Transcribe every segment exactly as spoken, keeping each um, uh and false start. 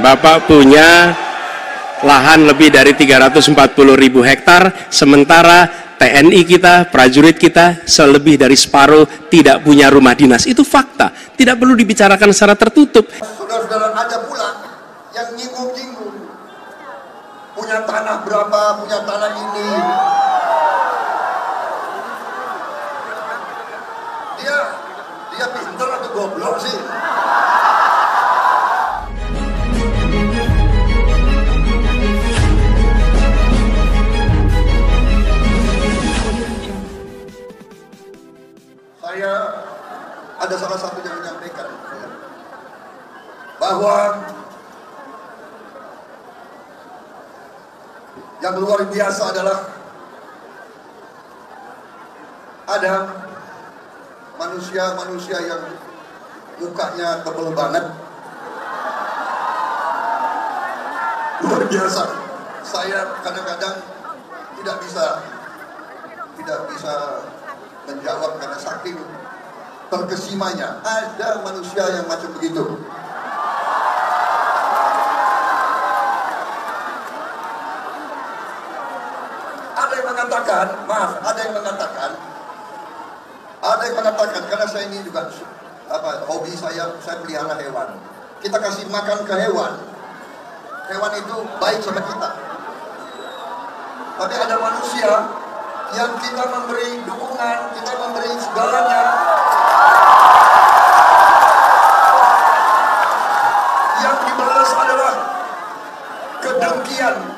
Bapak punya lahan lebih dari tiga ratus empat puluh ribu hektar, sementara T N I kita, prajurit kita, selebih dari separuh tidak punya rumah dinas. Itu fakta, tidak perlu dibicarakan secara tertutup. Saudara-saudara ada pula yang nyinggung-nyinggung, punya tanah berapa, punya tanah ini. Dia, dia pintar atau goblok sih? Saya ada salah satu yang menyampaikan bahwa yang luar biasa adalah ada manusia-manusia yang mukanya tebal banget, luar biasa. Saya kadang-kadang tidak bisa tidak bisa menjawab karena saking terkesimanya. Ada manusia yang macam begitu. Ada yang mengatakan, maaf, ada yang mengatakan, ada yang mengatakan karena saya ini juga apa hobi saya, saya pelihara hewan. Kita kasih makan ke hewan, hewan itu baik sama kita. Tapi ada manusia yang kita memberi dukungan, kita memberi segalanya, yang dibalas adalah kedengkian.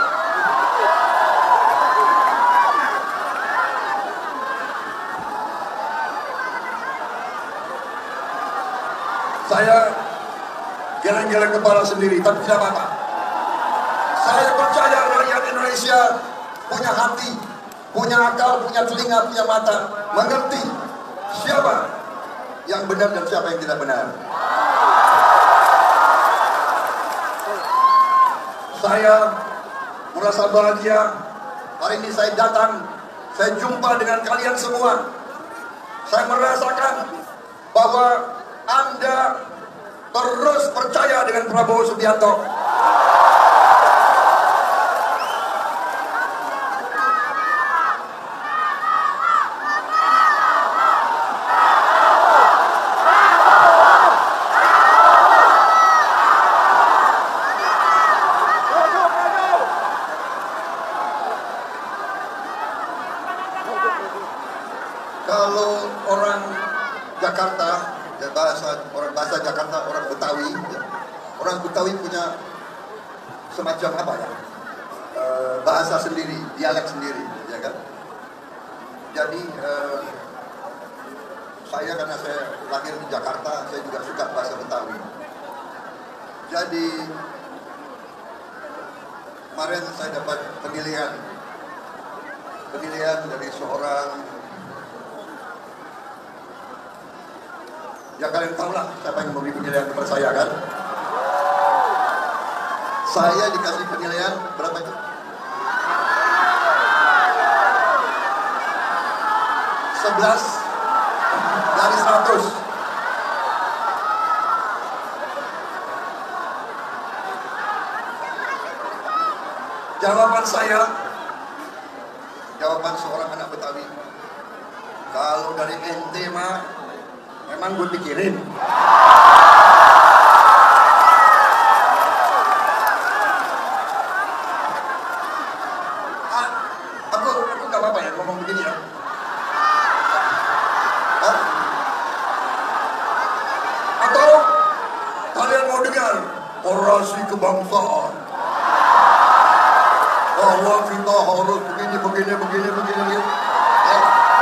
Saya geleng-geleng kepala sendiri, tapi tidak apa-apa. Saya percaya rakyat Indonesia punya hati, punya akal, punya telinga, punya mata, mengerti siapa yang benar dan siapa yang tidak benar. Saya merasa bahagia hari ini saya datang, saya jumpa dengan kalian semua. Saya merasakan bahwa Anda terus percaya dengan Prabowo Subianto. Kalau orang Jakarta, ya bahasa orang bahasa Jakarta, orang Betawi, ya, orang Betawi punya semacam apa ya, e, bahasa sendiri, dialek sendiri, ya kan? Jadi e, saya karena saya lahir di Jakarta, saya juga suka bahasa Betawi. Jadi kemarin saya dapat penilaian, penilaian dari seorang. Ya kalian tahu lah siapa yang memberi penilaian kepada saya kan? Saya dikasih penilaian berapa itu? sebelas dari seratus. Jawaban saya, jawaban seorang anak Betawi, kalau dari ente mah memang gue pikirin. Ah, aku aku nggak apa-apa ya ngomong begini ya. Hah? Atau kalian mau dengar orasi kebangsaan bahwa kita harus begini begini begini begini. Ya.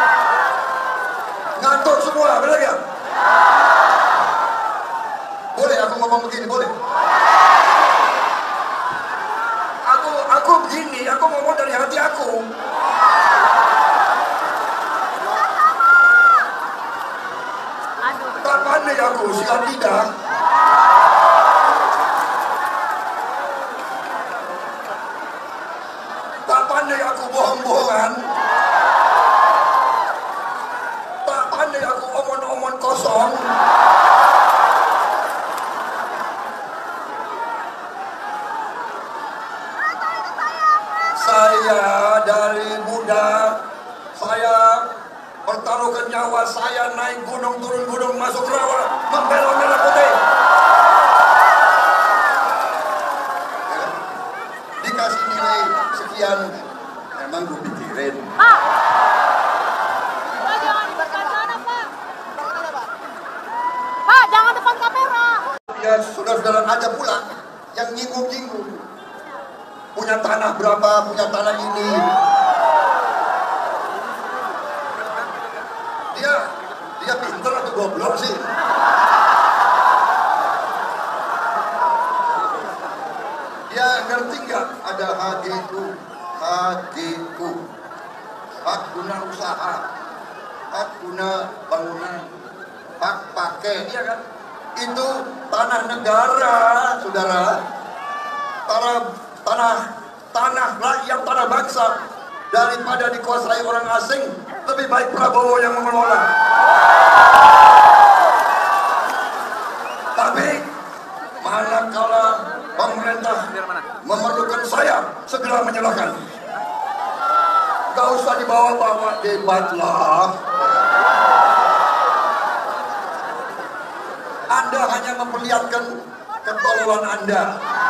Ngantuk semua, benar ya? Boleh aku ngomong begini, boleh? Aku aku begini, aku ngomong dari hati aku. Tak pandai aku, siap tidak. Tak pandai aku bohong-bohongan. Tak pandai aku omong-omong kosong. sudah, saya pertaruhkan nyawa saya, naik gunung, turun gunung, masuk rawa, membela merah putih. Ya, dikasih nilai sekian, memang gue pikirin. Pak, Pak jangan depan sana, Pak. Pak, jangan depan kamera. Ya, saudara-saudara ada pula yang nyinggung-nyinggung. Punya tanah berapa, punya tanah ini. Dia, dia pintar atau goblok sih? Dia ngerti nggak ada H G U, H G U, hak guna usaha, hak guna bangunan, hak pakai, iya kan? Itu tanah negara, saudara. Tanah, tanah, tanah rakyat, tanah bangsa. Daripada dikuasai orang asing, lebih baik Prabowo yang mengelola. Tapi manakala pemerintah memerlukan saya, segera menyerahkan. Gak usah dibawa-bawa debat lah. Anda hanya memperlihatkan ketololan Anda.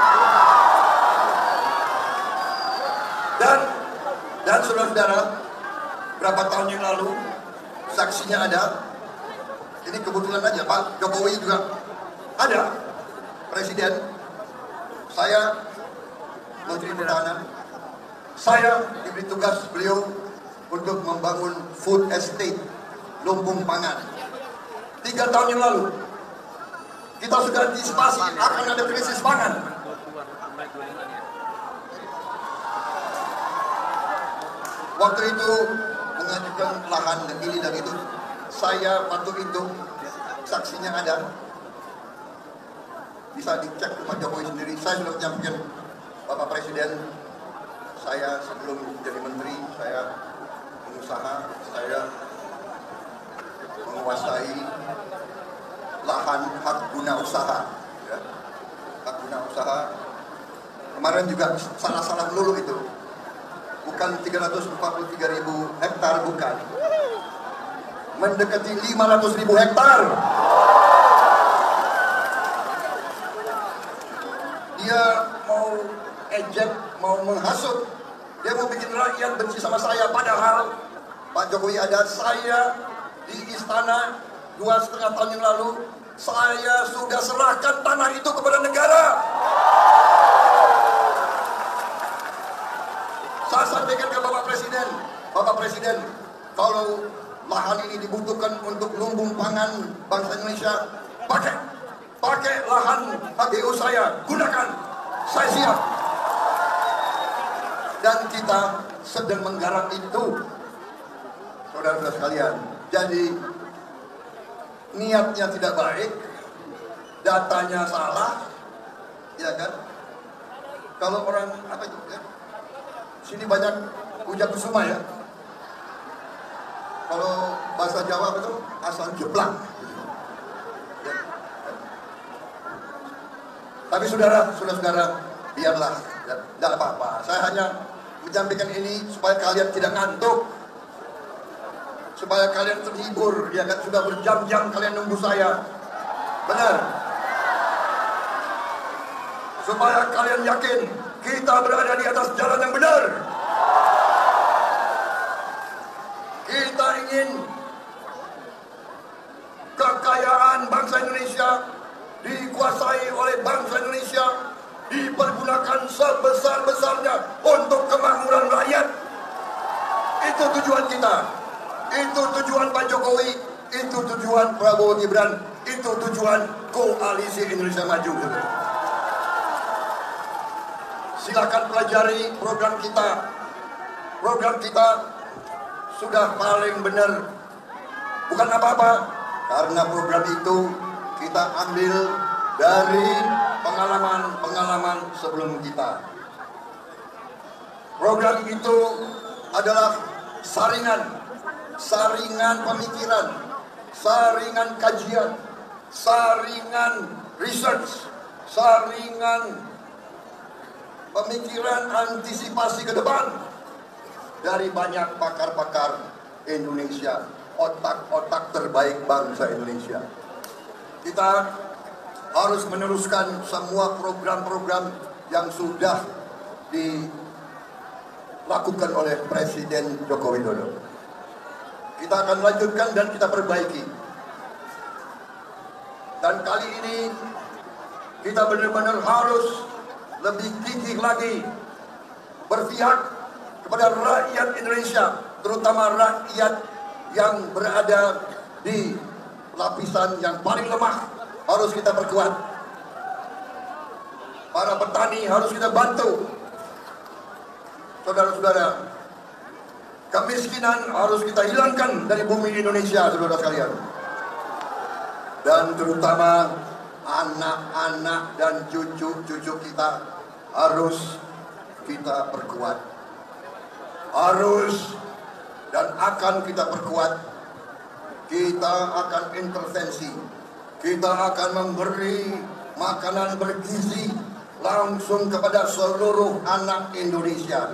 Dan dan saudara-saudara, berapa tahun yang lalu saksinya ada. Ini kebetulan aja Pak Jokowi juga ada. Presiden, saya Menteri Pertahanan, saya diberi tugas beliau untuk membangun food estate, lumbung pangan. Tiga tahun yang lalu kita sudah antisipasi akan ada krisis pangan. Waktu itu mengajukan lahan dan ini dan itu, saya waktu itu saksinya ada, bisa dicek ke Pak Jokowi sendiri. Saya sudah menyampaikan Bapak Presiden, saya sebelum jadi menteri, saya pengusaha, saya menguasai lahan hak guna usaha, ya. Hak guna usaha. Kemarin juga salah-salah melulu itu. Bukan tiga ratus empat puluh tiga ribu hektar, bukan. Mendekati lima ratus ribu hektar. Dia mau ejek, mau menghasut. Dia mau bikin rakyat benci sama saya. Padahal Pak Jokowi ada, saya di istana dua setengah tahun yang lalu, saya sudah serahkan tanah itu kepada negara. Saya sampaikan ke Bapak Presiden, Bapak Presiden, kalau lahan ini dibutuhkan untuk lumbung pangan bangsa Indonesia, pakai, pakai lahan H G U saya, gunakan, saya siap. Dan kita sedang menggarap itu, saudara-saudara sekalian. Jadi niatnya tidak baik, datanya salah, ya kan? Kalau orang apa itu? Ya? Sini banyak ujak kusuma ya. Kalau bahasa Jawa itu asal jeblak. Ya. Tapi saudara, saudara-saudara, biarlah, tidak apa-apa. Saya hanya menyampaikan ini supaya kalian tidak ngantuk, supaya kalian terhibur. Ya kan, sudah berjam-jam kalian nunggu saya. Benar. Supaya kalian yakin kita berada di atas jalan yang benar. Kita ingin kekayaan bangsa Indonesia dikuasai oleh bangsa Indonesia, dipergunakan sebesar-besarnya untuk kemakmuran rakyat. Itu tujuan kita. Itu tujuan Pak Jokowi. Itu tujuan Prabowo Gibran. Itu tujuan Koalisi Indonesia Maju. Silakan pelajari program kita. Program kita sudah paling benar. Bukan apa-apa, karena program itu kita ambil dari pengalaman-pengalaman sebelum kita. Program itu adalah saringan, saringan pemikiran, saringan kajian, saringan research, saringan pemikiran antisipasi ke depan. dari banyak pakar-pakar Indonesia, otak-otak terbaik bangsa Indonesia. Kita harus meneruskan semua program-program yang sudah dilakukan oleh Presiden Joko Widodo. Kita akan lanjutkan dan kita perbaiki. Dan kali ini kita benar-benar harus lebih gigih lagi berpihak kepada rakyat Indonesia, terutama rakyat yang berada di lapisan yang paling lemah. Harus kita perkuat. Para petani harus kita bantu. Saudara-saudara, kemiskinan harus kita hilangkan dari bumi Indonesia, saudara sekalian. Dan terutama anak-anak dan cucu-cucu kita harus kita perkuat. Harus dan akan kita perkuat. Kita akan intervensi. Kita akan memberi makanan bergizi langsung kepada seluruh anak Indonesia,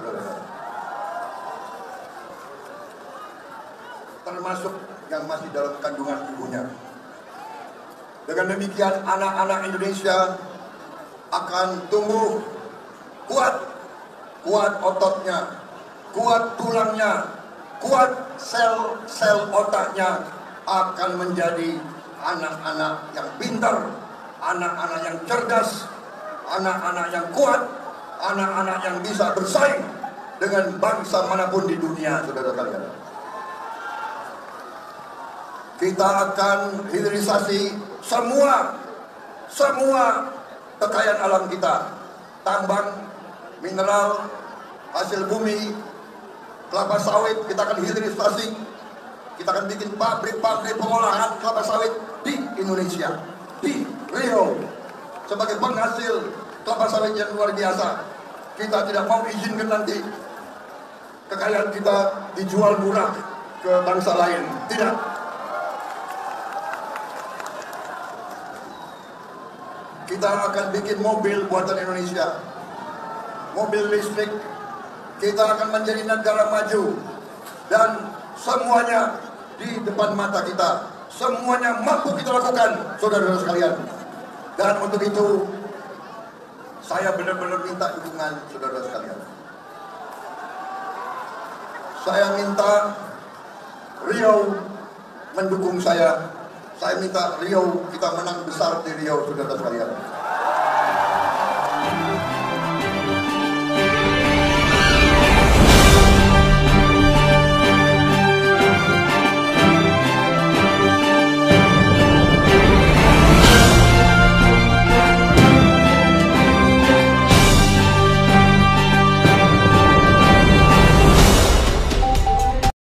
termasuk yang masih dalam kandungan ibunya. Dengan demikian anak-anak Indonesia akan tumbuh kuat, kuat ototnya, kuat tulangnya, kuat sel-sel otaknya, akan menjadi anak-anak yang pintar, anak-anak yang cerdas, anak-anak yang kuat, anak-anak yang bisa bersaing dengan bangsa manapun di dunia, saudara kalian. Kita akan hilirisasi semua semua kekayaan alam kita, tambang, mineral, hasil bumi, kelapa sawit. Kita akan hilirisasi, kita akan bikin pabrik-pabrik pengolahan kelapa sawit di Indonesia, di Riau, sebagai penghasil kelapa sawit yang luar biasa. Kita tidak mau izinkan nanti kekayaan kita dijual murah ke bangsa lain, tidak. Kita akan bikin mobil buatan Indonesia, mobil listrik. Kita akan menjadi negara maju, dan semuanya di depan mata kita, semuanya mampu kita lakukan, saudara-saudara sekalian. Dan untuk itu saya benar-benar minta dukungan saudara sekalian. Saya minta Riau mendukung saya. Saya minta Riau, kita menang besar di Riau, saudara sekalian.